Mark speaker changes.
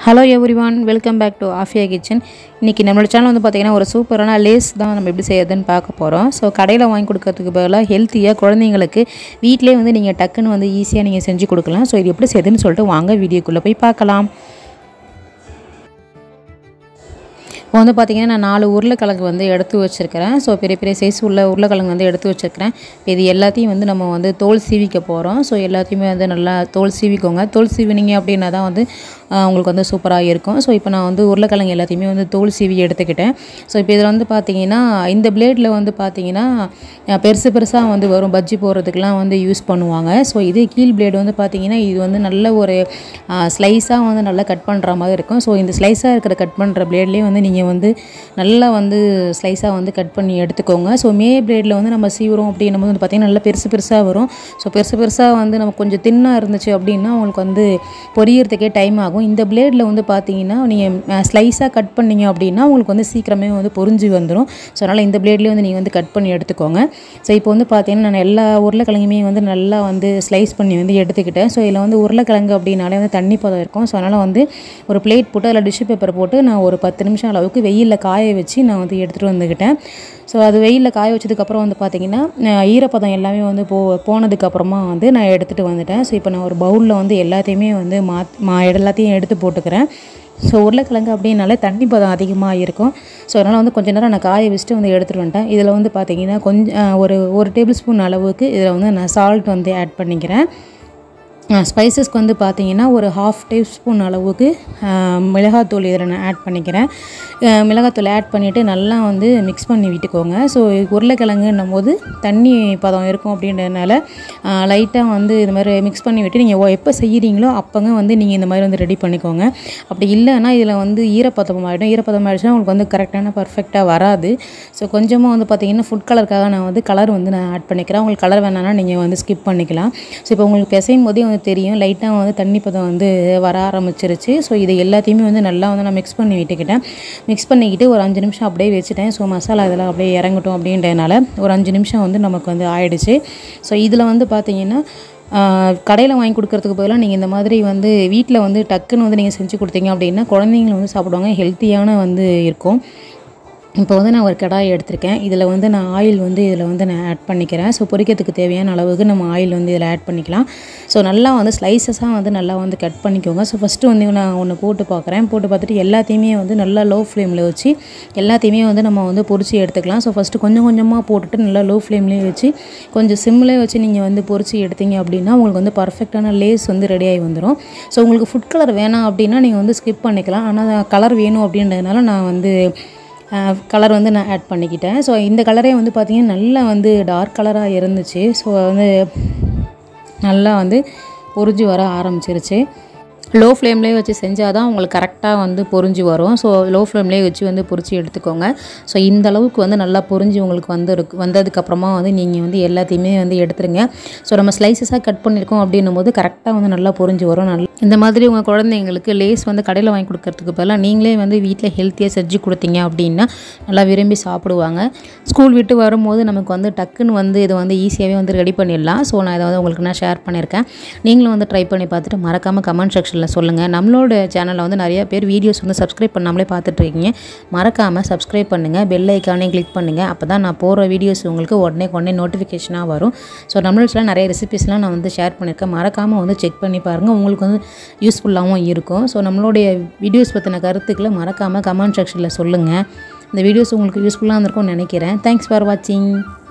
Speaker 1: Hello everyone, welcome back to Afia Kitchen. இன்னைக்கு நம்மளோட channel வந்து பாத்தீங்கன்னா ஒரு சூப்பரான லேஸ் தான் நம்ம எப்படி செய்யறதுன்னு பார்க்க போறோம். சோ கடையில வாங்கி கொடுக்கிறதுக்கு பதிலா ஹெல்தியா குழந்தைகளுக்கு வீட்லயே வந்து நீங்க டக்குன்னு வந்து ஈஸியா நீங்க செஞ்சு கொடுக்கலாம். சோ இது எப்படி செய்யறதுன்னு சொல்லிட்டு வாங்க வீடியோக்குள்ள போய் பார்க்கலாம். வந்து பாத்தீங்கன்னா நான் 4 உருளைக்கிழங்கு வந்து எடுத்து வச்சிருக்கேன். சோ பெரிய பெரிய சைஸ் உள்ள உருளைக்கிழங்கு வந்து எடுத்து வச்சிருக்கேன். இது எல்லாத்தையும் வந்து நம்ம வந்து தோல் சீவிக்க போறோம். சோ எல்லாத்தையுமே வந்து நல்லா தோல் சீவிக்கோங்க. தோல் சீவினீங்க அப்படினா தான் வந்து உங்களுக்கு வந்து சூப்பரா இருக்கும். சோ இப்போ நான் வந்து உருளைக்கிழங்கு எல்லாத்தையுமே வந்து தோல் சீவி எடுத்துக்கிட்டேன். சோ இப்போ இதுல வந்து பாத்தீங்கன்னா இந்த பிளேட்ல வந்து பாத்தீங்கன்னா பெருசு பெருசா வந்து வரும் பஜ்ஜி போடுறதுக்குலாம் வந்து யூஸ் பண்ணுவாங்க. சோ இது கீழ் பிளேட் வந்து பாத்தீங்கன்னா இது வந்து நல்ல ஒரு ஸ்லைஸா வந்து நல்லா கட் பண்ற மாதிரி இருக்கும். சோ இந்த ஸ்லைஸா இருக்கிற கட் பண்ற பிளேட்லயே வந்து நீங்க வந்து நல்லா வந்து ஸ்லைஸா வந்து கட் பண்ணி எடுத்துக்கோங்க. சோ மே பிளேட்ல வந்து நம்ம சீவுறோம் அப்படினும் போது பாத்தீங்கன்னா நல்ல பெருசு பெருசா வரும். சோ பெருசு பெருசா வந்து நம்ம கொஞ்சம் தின்னா இருந்துச்சு அப்படினா உங்களுக்கு வந்து பொரியறதுக்கே டைம் ஆகும். இந்த பிளேட்ல வந்து பாத்தீங்கன்னா நீங்க ஸ்லைஸா கட் பண்ணீங்க அப்படினா உங்களுக்கு வந்து சீக்கிரமே வந்து பொரிஞ்சு வந்துரும். சோ அதனால இந்த பிளேட்லயே வந்து நீங்க வந்து கட் பண்ணி எடுத்துக்கோங்க. சோ இப்போ வந்து பாத்தீங்கன்னா நான் எல்லா உருளைக்கிழங்குமே வந்து நல்லா வந்து ஸ்லைஸ் பண்ணி வந்து எடுத்துக்கிட்டேன். சோ இதுல வந்து உருளைக்கிழங்கு அப்படினாலே வந்து தண்ணி பதம் இருக்கும். சோ அதனால வந்து ஒரு பிளேட் போட்டு அதுல டிஷ்யூ பேப்பர் போட்டு நான் ஒரு 10 நிமிஷம் அளவுக்கு வெயில்ல காய வச்சு நான் வந்து எடுத்துட்டு வந்துக்கிட்டேன். ஸோ அது வெயில்ல காய வச்சதுக்கப்புறம் வந்து பார்த்தீங்கன்னா ஈரப்பதம் எல்லாமே வந்து போனதுக்கப்புறமா வந்து நான் எடுத்துகிட்டு வந்துட்டேன். ஸோ இப்போ நான் ஒரு பவுலில் வந்து எல்லாத்தையுமே வந்து எல்லாத்தையும் எடுத்து போட்டுக்கிறேன். ஸோ உருளைக்கிழங்கு அப்படின்னாலே தண்ணி பதம் அதிகமாக இருக்கும். ஸோ அதனால் வந்து கொஞ்சம் நேரம் நான் காய வச்சுட்டு வந்து எடுத்துகிட்டு வந்துட்டேன். இதில் வந்து பார்த்தீங்கன்னா கொஞ்சம் ஒரு டேபிள் ஸ்பூன் அளவுக்கு இதில் வந்து நான் சால்ட் வந்து ஆட் பண்ணிக்கிறேன். ஸ்பைசஸ்க்கு வந்து பார்த்தீங்கன்னா ஒரு 1/2 டீஸ்பூன் அளவுக்கு மிளகாத்தூள் இதில் நான் ஆட் பண்ணிக்கிறேன். மிளகாத்தூள் ஆட் பண்ணிவிட்டு நல்லா வந்து மிக்ஸ் பண்ணி விட்டுக்கோங்க. ஸோ உருளைக்கிழங்குன்னும் போது தண்ணி பதம் இருக்கும் அப்படின்றதுனால லைட்டாக வந்து இது மாதிரி மிக்ஸ் பண்ணி விட்டு நீங்கள் எப்போ செய்கிறீங்களோ அப்போங்க வந்து நீங்கள் இந்த மாதிரி வந்து ரெடி பண்ணிக்கோங்க. அப்படி இல்லைன்னா இதில் வந்து ஈரப்பதம் ஆகிடுச்சுன்னா உங்களுக்கு வந்து கரெக்டான பர்ஃபெக்டாக வராது. ஸோ கொஞ்சமாக வந்து பார்த்தீங்கன்னா ஃபுட் கலருக்காக நான் வந்து கலர் வந்து நான் ஆட் பண்ணிக்கிறேன். உங்களுக்கு கலர் வேணான்னா நீங்கள் வந்து ஸ்கிப் பண்ணிக்கலாம். ஸோ இப்போ உங்களுக்கு பிசையும் போதே வந்து தெரியும் லைட்டாக வந்து தண்ணி பதம் வந்து வர ஆரம்பிச்சிருச்சு. ஸோ இது எல்லாத்தையுமே வந்து நல்லா வந்து நான் மிக்ஸ் பண்ணி விட்டுக்கிட்டேன். மிக்ஸ் பண்ணிக்கிட்டு ஒரு 5 நிமிஷம் அப்படியே வச்சுட்டேன். ஸோ மசாலா இதெல்லாம் அப்படியே இறங்கட்டும் அப்படின்றதுனால ஒரு 5 நிமிஷம் வந்து நமக்கு வந்து ஆயிடுச்சு. ஸோ இதில் வந்து பார்த்தீங்கன்னா கடையில் வாங்கி கொடுக்கறதுக்கு பதிலாக நீங்கள் இந்த மாதிரி வந்து வீட்டில் வந்து டக்குன்னு வந்து நீங்கள் செஞ்சு கொடுத்தீங்க அப்படின்னா குழந்தைங்களும் வந்து சாப்பிடுவாங்க, ஹெல்த்தியான வந்து இருக்கும். இப்போ வந்து நான் ஒரு கடாய் எடுத்திருக்கேன். இதில் வந்து நான் ஆயில் வந்து இதில் வந்து நான் ஆட் பண்ணிக்கிறேன். ஸோ பொரிக்கிறதுக்கு தேவையான அளவுக்கு நம்ம ஆயில் வந்து இதில் ஆட் பண்ணிக்கலாம். ஸோ நல்லா வந்து ஸ்லைசஸாக வந்து நல்லா வந்து கட் பண்ணிக்கோங்க. ஸோ ஃபஸ்ட்டு வந்து நான் ஒன்று போட்டு பார்க்குறேன். போட்டு பார்த்துட்டு எல்லாத்தையுமே வந்து நல்லா லோ ஃப்ளேமில் வச்சு எல்லாத்தையுமே வந்து நம்ம வந்து பொரிச்சு எடுத்துக்கலாம். ஸோ ஃபஸ்ட்டு கொஞ்சம் கொஞ்சமாக போட்டுட்டு நல்லா லோ ஃப்ளேம்லேயே வச்சு கொஞ்சம் சிம்லேயே வச்சு நீங்கள் வந்து பொரிச்சு எடுத்தீங்க அப்படின்னா உங்களுக்கு வந்து பர்ஃபெக்டான லேஸ் வந்து ரெடியாகி வந்துடும். ஸோ உங்களுக்கு ஃபுட் கலர் வேணாம் அப்படின்னா நீங்கள் வந்து ஸ்கிப் பண்ணிக்கலாம். ஆனால் கலர் வேணும் அப்படின்றதுனால நான் வந்து கலர் வந்து நான் ஆட் பண்ணிக்கிட்டேன். ஸோ இந்த கலரே வந்து பார்த்திங்கன்னா நல்லா வந்து டார்க் கலராக இருந்துச்சு. ஸோ வந்து நல்லா வந்து பொரிஞ்சு வர ஆரம்பிச்சிருச்சு. லோ ஃப்ளேம்லேயே வச்சு செஞ்சால் தான் உங்களுக்கு கரெக்டாக வந்து பொரிஞ்சு வரும். ஸோ லோ ஃப்ளேம்லேயே வச்சு வந்து பொரிச்சு எடுத்துக்கோங்க. ஸோ இந்த அளவுக்கு வந்து நல்லா பொரிஞ்சு உங்களுக்கு வந்ததுக்கப்புறமா வந்து நீங்கள் வந்து எல்லாத்தையுமே வந்து எடுத்துருங்க. ஸோ நம்ம ஸ்லைசஸாக கட் பண்ணியிருக்கோம் அப்படின்னும் போது கரெக்டாக வந்து நல்லா பொரிஞ்சு வரும். இந்த மாதிரி உங்கள் குழந்தைங்களுக்கு லேஸ் வந்து கடையில் வாங்கி கொடுக்கறதுக்கு பதிலாக நீங்களே வந்து வீட்டில் ஹெல்த்தியாக செஞ்சு கொடுத்தீங்க அப்படின்னா நல்லா விரும்பி சாப்பிடுவாங்க. ஸ்கூல் விட்டு வரும்போது நமக்கு வந்து டக்குன்னு வந்து இதை வந்து ஈஸியாகவே வந்து ரெடி பண்ணிடலாம். ஸோ நான் இதை வந்து உங்களுக்கு நான் ஷேர் பண்ணியிருக்கேன். நீங்களும் வந்து ட்ரை பண்ணி பார்த்துட்டு மறக்காமல் கமெண்ட் செக்ஷனில் சொல்லுங்கள். நம்மளோட சேனலில் வந்து நிறைய பேர் வீடியோஸ் வந்து சப்ஸ்கிரைப் பண்ணாமலே பார்த்துட்ருக்கீங்க. மறக்காமல் சப்ஸ்கிரைப் பண்ணுங்கள், பெல் ஐக்கானே கிளிக் பண்ணுங்கள். அப்போ தான் நான் போகிற வீடியோஸ் உங்களுக்கு உடனே நோட்டிஃபிகேஷனாக வரும். ஸோ நம்மளோட நிறைய ரெசிபீஸ்லாம் நான் வந்து ஷேர் பண்ணியிருக்கேன். மறக்காமல் வந்து செக் பண்ணி பாருங்கள், உங்களுக்கு வந்து யூஸ்ஃபுல்லாகவும் இருக்கும். ஸோ நம்மளுடைய வீடியோஸ் பற்றின கருத்துக்களை மறக்காமல் கமெண்ட் செக்ஷனில் சொல்லுங்கள். இந்த வீடியோஸ் உங்களுக்கு யூஸ்ஃபுல்லாக இருந்திருக்கும்னு நினைக்கிறேன். தேங்க்ஸ் ஃபார் வாட்சிங்.